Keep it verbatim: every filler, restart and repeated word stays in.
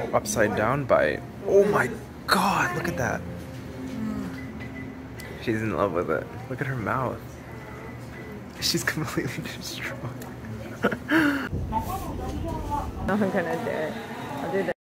upside down bite. Oh my god, look at that. She's in love with it. Look at her mouth. She's completely destroyed. I'm gonna do it. I'll do this.